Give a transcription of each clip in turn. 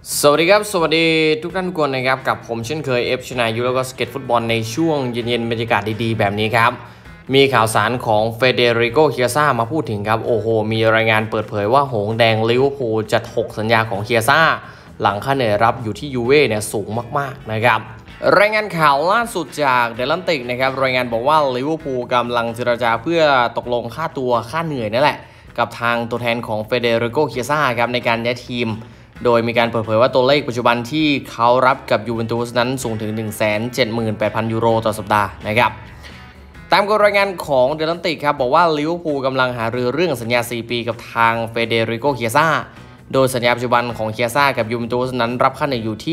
สวัสดีครับสวัสดีทุกท่านทุกคนนะครับกับผมเช่นเคยเอฟชนายุแล้วก็สเก็ตฟุตบอลในช่วงเย็นๆบรรยากาศดีๆแบบนี้ครับมีข่าวสารของเฟเดริโกเคียซ่ามาพูดถึงครับโอ้โหมีรายงานเปิดเผยว่าหงแดงลิเวอร์พูลจะถกสัญญาของเคียซ่าหลังค่าเหนื่อยรับอยู่ที่ยูเว่เนี่ยสูงมากๆนะครับรายงานข่าวล่าสุดจากเดลันติกนะครับรายงานบอกว่าลิเวอร์พูลกำลังเจรจาเพื่อตกลงค่าตัวค่าเหนื่อยนั่นแหละกับทางตัวแทนของเฟเดริโกเคียซ่าครับในการย้ายทีมโดยมีการเปิดเผยว่าตัวเลขปัจจุบันที่เขารับกับยูเวนตุสนั้นสูงถึง 178,000 ยูโรต่อสัปดาห์นะครับตามรายงานของเดลันติกครับบอกว่าลิเวอร์พูลกำลังหารือเรื่องสัญญา4 ปีกับทางเฟเดริโกเคียซ่าโดยสัญญาปัจจุบันของเคียซ่ากับยูเวนตุสนั้นรับค่าเหนื่อยอยู่ที่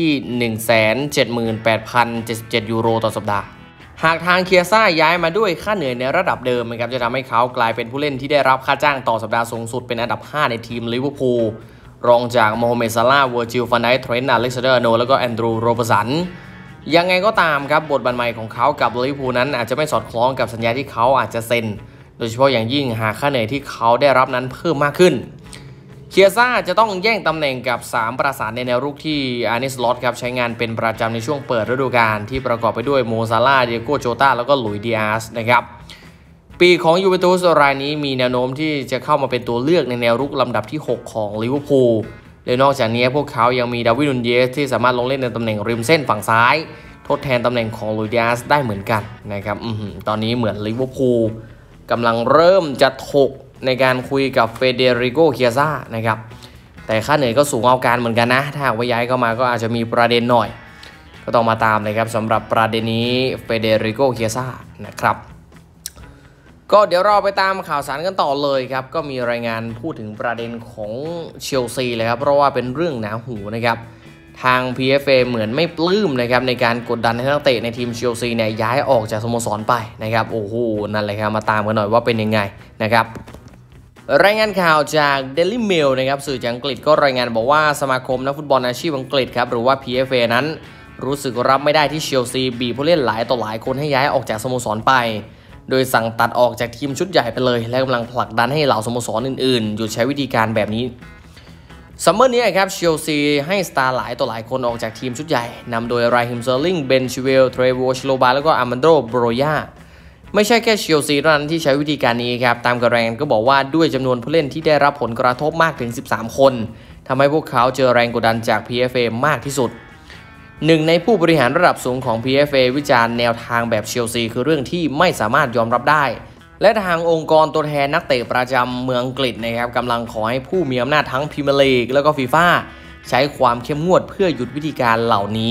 178,077 ยูโรต่อสัปดาห์หากทางเคียซ่าย้ายมาด้วยค่าเหนื่อยในระดับเดิมนะครับจะทำให้เขากลายเป็นผู้เล่นที่ได้รับค่าจ้างต่อสัปดาห์สูงสุดเป็นอันดับ 5 ในทีมลิเวอร์พูลรองจากโมฮัมเหม็ด ซาลาห์ เวอร์จิล ฟันไดค์ เทรนต์ อเล็กซานเดอร์ อาร์โนลด์แล้วก็แอนดรู โรเบอร์สันยังไงก็ตามครับบทบาทใหม่ของเขากับลิเวอร์พูลนั้นอาจจะไม่สอดคล้องกับสัญญาที่เขาอาจจะเซ็นโดยเฉพาะอย่างยิ่งหากค่าเหนื่อยที่เขาได้รับนั้นเพิ่มมากขึ้นเคียซ่าจะต้องแย่งตำแหน่งกับ3ประสานในแนวรุกที่อาร์เนส ล็อตครับใช้งานเป็นประจำในช่วงเปิดฤดูกาลที่ประกอบไปด้วยโม ซาลาห์ เดียโก โจตาแล้วก็หลุยส์ ดิอาสนะครับปีของยูเวนตุสรายนี้มีแนวโน้มที่จะเข้ามาเป็นตัวเลือกในแนวรุกลำดับที่6ของลิเวอร์พูลโดยนอกจากนี้พวกเขายังมีดาวิด นูนเยสที่สามารถลงเล่นในตำแหน่งริมเส้นฝั่งซ้ายทดแทนตำแหน่งของหลุยส์ ดิอาสได้เหมือนกันนะครับตอนนี้เหมือนลิเวอร์พูลกำลังเริ่มจะถกในการคุยกับเฟเดริโกเคียซ่านะครับแต่ค่าเหนื่อยก็สูงเอาการเหมือนกันนะถ้าว่าย้ายเข้ามาก็อาจจะมีประเด็นหน่อยก็ต้องมาตามนะครับสำหรับประเด็นนี้เฟเดริโกเคียซ่านะครับก็เดี๋ยวเราไปตามข่าวสารกันต่อเลยครับก็มีรายงานพูดถึงประเด็นของเชลซีเลยครับเพราะว่าเป็นเรื่องหนาหูนะครับทาง PFA เหมือนไม่ปลื้มนะครับในการกดดันให้นักเตะในทีมเชลซีเนี่ยย้ายออกจากสโมสรไปนะครับโอ้โหนั่นเลยครับมาตามกันหน่อยว่าเป็นยังไงนะครับรายงานข่าวจาก Daily Mail นะครับสื่อจากอังกฤษก็รายงานบอกว่าสมาคมนักฟุตบอลอาชีพอังกฤษครับหรือว่า PFA นั้นรู้สึกรับไม่ได้ที่เชลซีบีบผู้เล่นหลายต่อหลายคนให้ย้ายออกจากสโมสรไปโดยสั่งตัดออกจากทีมชุดใหญ่ไปเลยและกำลังผลักดันให้เหล่าสโมสรอื่นๆหยุดใช้วิธีการแบบนี้ซัมเมอร์นี้ครับเชลซีให้สตาร์หลายต่อหลายคนออกจากทีมชุดใหญ่นำโดยไรฮิม สเตอร์ลิง เบน ชิเวล เทรโว ชิโลบาแล้วก็อาร์มันโด โบโรยาไม่ใช่แค่เชลซีเท่านั้นที่ใช้วิธีการนี้ครับตามกระแรงก็บอกว่าด้วยจำนวนผู้เล่นที่ได้รับผลกระทบมากถึง13คนทำให้พวกเขาเจอแรงกดดันจาก PFA มากที่สุดหนึ่งในผู้บริหารระดับสูงของ PFA วิจารณ์แนวทางแบบเชลซีคือเรื่องที่ไม่สามารถยอมรับได้และทางองค์กรตัวแทนนักเตะประจำเมืองอังกฤษนะครับกำลังขอให้ผู้มีอำนาจทั้งพรีเมียร์ลีกแล้วก็ฟีฟ่าใช้ความเข้มงวดเพื่อหยุดวิธีการเหล่านี้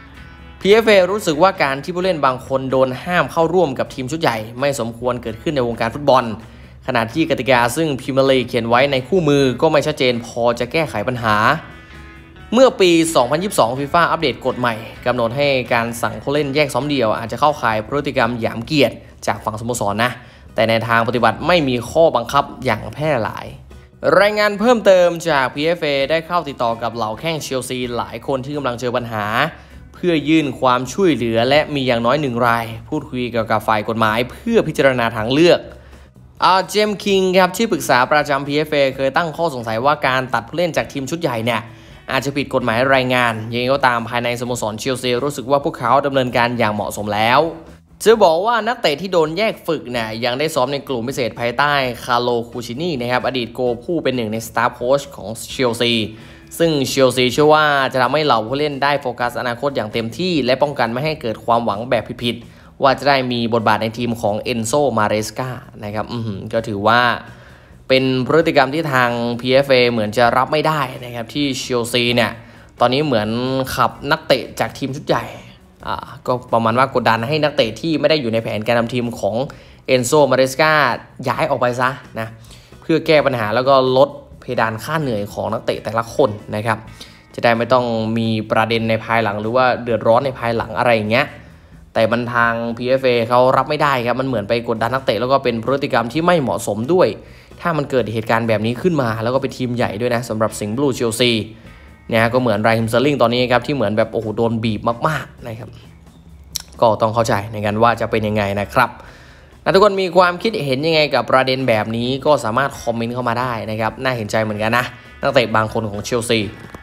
PFA รู้สึกว่าการที่ผู้เล่นบางคนโดนห้ามเข้าร่วมกับทีมชุดใหญ่ไม่สมควรเกิดขึ้นในวงการฟุตบอลขณะที่กติกาซึ่งพรีเมียร์ลีกเขียนไว้ในคู่มือก็ไม่ชัดเจนพอจะแก้ไขปัญหาเมื่อปี 2022 ฟีฟ่าอัปเดตกฎใหม่กำหนดให้การสั่งผู้เล่นแยกซ้อมเดี่ยวอาจจะเข้าข่ายพฤติกรรมหยามเกียรติจากฝั่งสโมสรนะแต่ในทางปฏิบัติไม่มีข้อบังคับอย่างแพร่หลายรายงานเพิ่มเติมจาก PFA ได้เข้าติดต่อกับเหล่าแข้งเชลซีหลายคนที่กำลังเจอปัญหาเพื่อยื่นความช่วยเหลือและมีอย่างน้อย1 รายพูดคุยกับฝ่ายกฎหมายเพื่อพิจารณาทางเลือกเจมส์คิงครับที่ปรึกษาประจำ PFA เคยตั้งข้อสงสัยว่าการตัดผู้เล่นจากทีมชุดใหญ่เนี่ยอาจจะผิดกฎหมายรายงานยังไงก็ตามภายในสโมสรเชลซีรู้สึกว่าพวกเขาดำเนินการอย่างเหมาะสมแล้วจะบอกว่านักเตะที่โดนแยกฝึกเนี่ยยังได้ซ้อมในกลุ่มพิเศษภายใต้คาร์โล คูชินีนะครับอดีตโกผู้เป็นหนึ่งในสตาฟโค้ชของเชลซีซึ่งเชลซีเชื่อว่าจะทำให้เหล่าผู้เล่นได้โฟกัสอนาคตอย่างเต็มที่และป้องกันไม่ให้เกิดความหวังแบบผิดๆว่าจะได้มีบทบาทในทีมของเอนโซ มาเรสกานะครับก็ถือว่าเป็นพฤติกรรมที่ทาง PFA เหมือนจะรับไม่ได้นะครับที่เชลซีเนี่ยตอนนี้เหมือนขับนักเตะจากทีมชุดใหญ่ก็ประมาณว่ากดดันให้นักเตะที่ไม่ได้อยู่ในแผนการนำทีมของเอนโซ มาเรสกาย้ายออกไปซะนะเพื่อแก้ปัญหาแล้วก็ลดเพดานค่าเหนื่อยของนักเตะแต่ละคนนะครับจะได้ไม่ต้องมีประเด็นในภายหลังหรือว่าเดือดร้อนในภายหลังอะไรอย่างเงี้ยแต่มันทาง PFA เขารับไม่ได้ครับมันเหมือนไปกดดันนักเตะแล้วก็เป็นพฤติกรรมที่ไม่เหมาะสมด้วยถ้ามันเกิดเหตุการณ์แบบนี้ขึ้นมาแล้วก็เป็นทีมใหญ่ด้วยนะสำหรับสิงห์บลูเชลซีเนี่ยก็เหมือนไรฮิม สเตอร์ลิงตอนนี้ครับที่เหมือนแบบโอ้โหโดนบีบมากๆนะครับก็ต้องเข้าใจในการว่าจะเป็นยังไงนะครับทุกคนมีความคิดเห็นยังไงกับประเด็นแบบนี้ก็สามารถคอมเมนต์เข้ามาได้นะครับน่าเห็นใจเหมือนกันนะนักเตะบางคนของเชลซี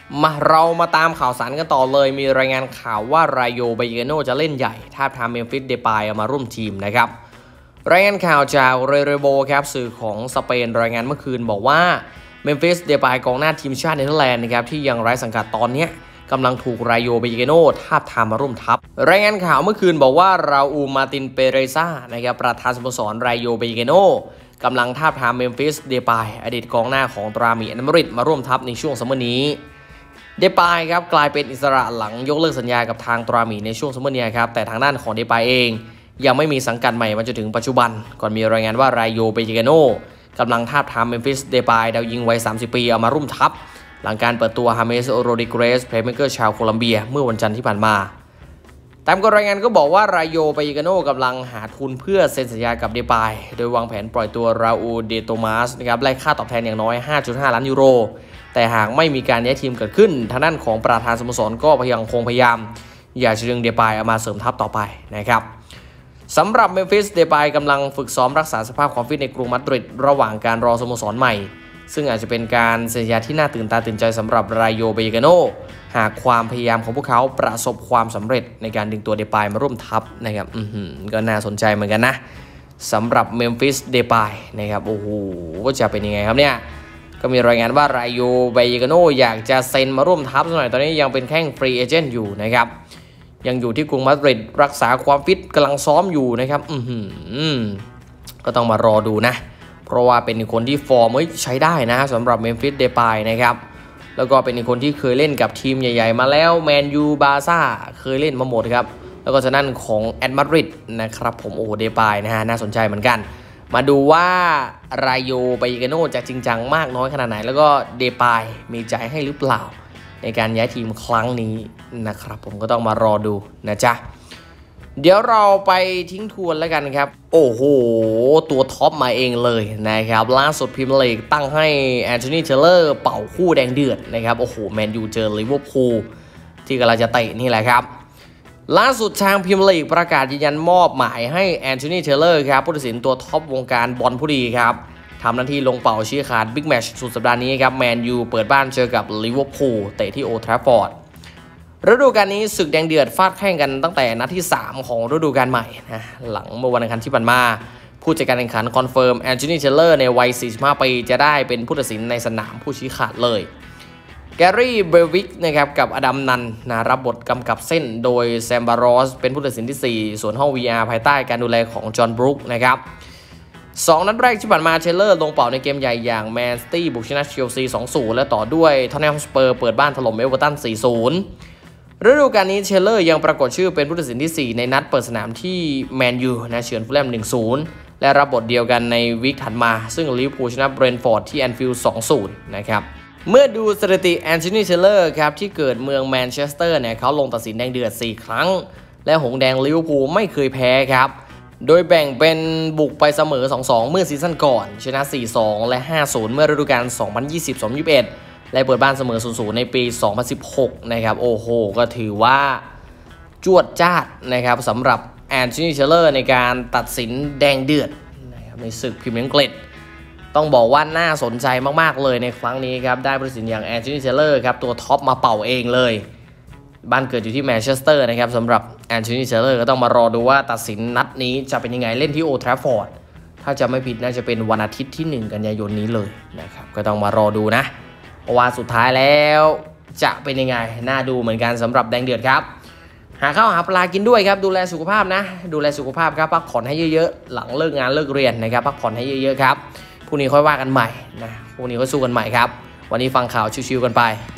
เรามาตามข่าวสารกันต่อเลยมีรายงานข่าวว่ารายโยไบเยโนจะเล่นใหญ่ท้าทามเมมฟิสเดปายมาร่วมทีมนะครับรายงานข่าวจากเรโบครับสื่อของสเปนรายงานเมื่อคืนบอกว่าเมมฟิสเดปายกองหน้าทีมชาติเนเธอร์แลนด์นะครับที่ยังไร้สังกัดตอนนี้กำลังถูกรายโยไบเยโนท้าทามมาร่วมทัพรายงานข่าวเมื่อคืนบอกว่าราอูมาตินเปเรซ่านะครับประธานสโมสรรายโยไบเยโนกำลังท้าทามเมมฟิสเดปายอดีตกองหน้าของตราหมีแอนมาริดมาร่วมทัพในช่วงซัมเมอร์นี้เดปายครับกลายเป็นอิสระหลังยกเลิกสัญญากับทางตราหมีในช่วงซัมเมอร์นี้ครับแต่ทางด้านของเดปายเองยังไม่มีสังกัดใหม่มาจนถึงปัจจุบันก่อนมีรายงานว่ารายโยไบเยโนกำลังท้าทามเมมฟิสเดปายดาวยิงวัย30 ปีเอามาร่วมทัพหลังการเปิดตัวฮาเมสโรดิเกรสเพลย์เมคเกอร์ชาวโคลัมเบียเมื่อวันจันทร์ที่ผ่านมาตามรายงานก็บอกว่ารายโยไบเยโนกำลังหาทุนเพื่อเซ็นสัญญากับเดปายโดยวางแผนปล่อยตัวราอูเดโตมาสนะครับแลกค่าตอบแทนอย่างน้อย 5.5 ล้านยูโรแต่หากไม่มีการย้ายทีมเกิดขึ้นทางด้านของประธานสโมสรก็พยายามอยากจะดึงเดปายเอามาเสริมทัพต่อไปนะครับสำหรับเมมฟิสเดปายกำลังฝึกซ้อมรักษาสภาพความฟิตในกรุงมาดริดระหว่างการรอสโมสรใหม่ซึ่งอาจจะเป็นการเซ็นสัญญาที่น่าตื่นตาตื่นใจสำหรับรายโยไบเยโนหากความพยายามของพวกเขาประสบความสำเร็จในการดึงตัวเดปายมาร่วมทัพนะครับก็น่าสนใจเหมือนกันนะสำหรับเมมฟิสเดปายนะครับโอ้โหจะเป็นยังไงครับเนี่ยก็มีรายงานว่ารายโยไบเยโนอยากจะเซ็นมาร่วมทัพหน่อยตอนนี้ยังเป็นแค่ฟรีเอเจนต์อยู่นะครับยังอยู่ที่กรุงมาดริดรักษาความฟิตกำลังซ้อมอยู่นะครับก็ต้องมารอดูนะเพราะว่าเป็นคนที่ฟอร์มใช้ได้นะสำหรับเมมฟิสเดปายนะครับแล้วก็เป็นคนที่เคยเล่นกับทีมใหญ่ๆมาแล้วแมนยูบาร์ซ่าเคยเล่นมาหมดครับแล้วก็จะนั่นของแอตมาดริดนะครับผมโอ้เดปายนะฮะน่าสนใจเหมือนกันมาดูว่ารายโยไบเยโนจะจริงจังมากน้อยขนาดไหนแล้วก็เดปายมีใจให้หรือเปล่าในการย้ายทีมครั้งนี้นะครับผมก็ต้องมารอดูนะจ๊ะเดี๋ยวเราไปทิ้งทวนแล้วกันครับโอ้โหตัวท็อปมาเองเลยนะครับล่าสุดพรีเมียร์ลีกตั้งให้แอนโทนีเทเลอร์เป่าคู่แดงเดือดนะครับโอ้โหแมนยูเจอลิเวอร์พูลที่กำลังจะเตะนี่แหละครับล่าสุดทางพรีเมียร์ลีกประกาศยืนยันมอบหมายให้แอนโทนีเทเลอร์ครับผู้ตัดสินตัวท็อปวงการบอลผู้ดีครับทำหน้าที่ลงเป่าชี้ขาดบิ๊กแมตช์สุดสัปดาห์นี้ครับแมนยูเปิดบ้านเจอกับลิเวอร์พูลเตะที่โอลด์แทราฟฟอร์ดฤดูกาลนี้ศึกแดงเดือดฟาดแข่งกันตั้งแต่นัดที่3ของฤดูกาลใหม่นะหลังเมื่อวันอังคารที่ผ่านมาผู้จัดการแข่งขันคอนเฟิร์มแอนโทนีเทเลอร์ในวัย45 ปีจะได้เป็นผู้ตัดสินในสนามผู้ชี้ขาดเลยแกรี่เบลวิกนะครับกับอดัมนันนะรับบทกำกับเส้นโดยแซมบารอสเป็นผู้ตัดสินที่4ส่วนห้อง VR ภายใต้การดูแลของจอห์นบรูคนะครับ2 นัดแรกที่ผ่านมาเทเลอร์ลงเป่าในเกมใหญ่อย่างแมนซิตี้บุกชนะเชลซี 2-0 และต่อด้วยท็อตแนมฮอตสเปอร์เปิดบ้านถล่มเอเวอร์ตัน 4-0 ฤดูกาลนี้เทเลอร์ยังปรากฏชื่อเป็นผู้ตัดสินที่4ในนัดเปิดสนามที่แมนยูนะเฉือนฟูลแลม 1-0 และรับบทเดียวกันในวีคถัดมาซึ่งลิเวอร์พูลชนะเบรนท์ฟอร์ดที่แอนฟิลด์ 2-0 นะครับเมื่อดูสถิติแอนโทนีเทเลอร์ครับที่เกิดเมืองแมนเชสเตอร์เนี่ยเขาลงตัดสินแดงเดือด4 ครั้งและหงแดงลิเวอร์พูลไม่เคยแพ้ครับโดยแบ่งเป็นบุกไปเสมอ 2-2 เมื่อซีซั่นก่อนชนะ 4-2 และ 5-0 เมื่อฤดูกาล 2020-2021 และเปิดบ้านเสมอ 0-0 ในปี 2016 นะครับโอ้โหก็ถือว่าจวดจ้าดนะครับสำหรับแอนโทนีเทเลอร์ในการตัดสินแดงเดือดนะครับในศึกพรีเมียร์ลีกต้องบอกว่าน่าสนใจมากๆเลยในครั้งนี้ครับได้ผู้ตัดสินอย่างแอนโทนีเทเลอร์ครับตัวท็อปมาเป่าเองเลยบ้านเกิดอยู่ที่แมนเชสเตอร์นะครับสำหรับแอนโทนีเทเลอร์ก็ต้องมารอดูว่าตัดสินนัดนี้จะเป็นยังไงเล่นที่โอลด์แทราฟฟอร์ดถ้าจะไม่ผิดน่าจะเป็นวันอาทิตย์ที่1 กันยายนนี้เลยนะครับก็ต้องมารอดูนะเพราะว่าสุดท้ายแล้วจะเป็นยังไงน่าดูเหมือนกันสำหรับแดงเดือดครับหาข้าวหาปลากินด้วยครับดูแลสุขภาพนะดูแลสุขภาพครับพักผ่อนให้เยอะๆหลังเลิกงานเลิกเรียนนะครับพักผ่อนให้เยอะๆครับพรุ่งนี้ค่อยว่ากันใหม่นะพรุ่งนี้ค่อยสู้กันใหม่ครับวันนี้ฟังข่าวชิวๆกันไป